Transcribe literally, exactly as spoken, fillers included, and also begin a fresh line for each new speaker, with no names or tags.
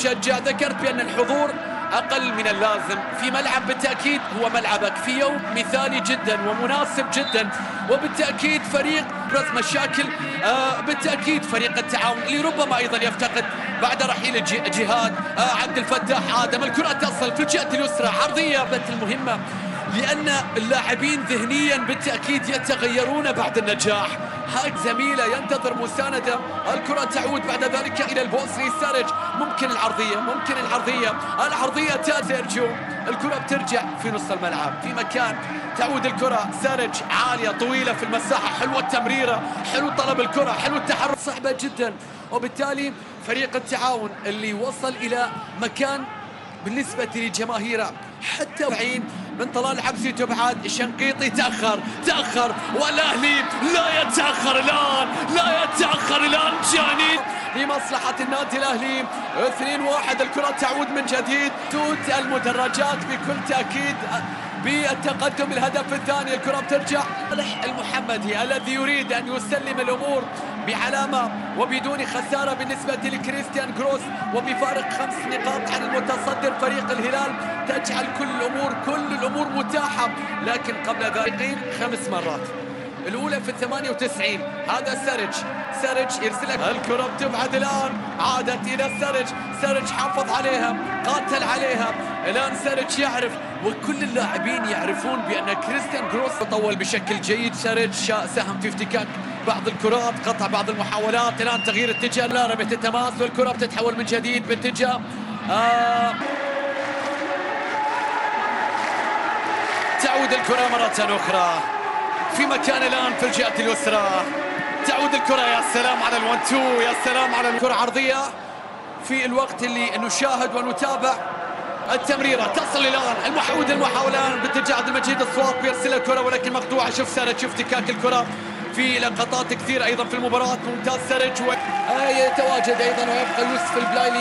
شجع ذكرت بأن الحضور أقل من اللازم في ملعب بالتأكيد هو ملعبك في يوم مثالي جدا ومناسب جدا، وبالتأكيد فريق برز مشاكل آه بالتأكيد فريق التعاون اللي ربما أيضا يفتقد بعد رحيل جهاد آه عبد الفتاح آدم. الكرة تصل في الجهة اليسرى عرضية المهمة، لأن اللاعبين ذهنيا بالتأكيد يتغيرون بعد النجاح. هاي زميله ينتظر مساندة، الكرة تعود بعد ذلك إلى البوسني سارج، ممكن العرضية ممكن العرضية العرضية تا سيرجيو، الكرة بترجع في نص الملعب في مكان، تعود الكرة سارج عالية طويلة في المساحة، حلوة التمريرة، حلو طلب الكرة، حلو التحرك، صعبة جدا. وبالتالي فريق التعاون اللي وصل إلى مكان بالنسبة لجماهيره حتى بعين من طلال عبسي تبعد الشنقيطي تأخر تأخر والأهلي لا يتأخر الآن لا يتأخر الآن جاني لمصلحة النادي الأهلي. اثنين واحد الكرة تعود من جديد، توت المدرجات بكل تأكيد بالتقدم الهدف الثاني. الكرة بترجع صالح المحمدي الذي يريد أن يسلم الأمور بعلامة وبدون خسارة بالنسبة لكريستيان جروس، وبفارق خمس نقاط عن المتصدر فريق الهلال، تجعل كل الأمور كل الأمور متاحة. لكن قبل ذلك خمس مرات، الأولى في الثمانية وتسعين هذا سارج سارج يرسلها، الكرة بتبعد الآن، عادت إلى سارج سارج حافظ عليها قاتل عليها، الآن سارج يعرف وكل اللاعبين يعرفون بأن كريستيان جروس طول بشكل جيد. سارج ساهم في افتكاك بعض الكرات، قطع بعض المحاولات، الآن تغيير اتجاه، لا رمية التماس والكرة بتتحول من جديد باتجاه آه تعود الكرة مرة أخرى في مكان الآن في الجهة اليسرى، تعود الكرة، يا سلام على الون تو، يا سلام على الكرة عرضية في الوقت اللي نشاهد ونتابع التمريرة تصل الآن المحاولة المحاولة باتجاه عبد المجيد الصواب يرسل الكرة ولكن مقطوعة. شوف سارج شوف افتكاك الكرة في لقطات كثير أيضا في المباراة، ممتاز سارج ويتواجد أيضا ويبقى يوسف البلايلي.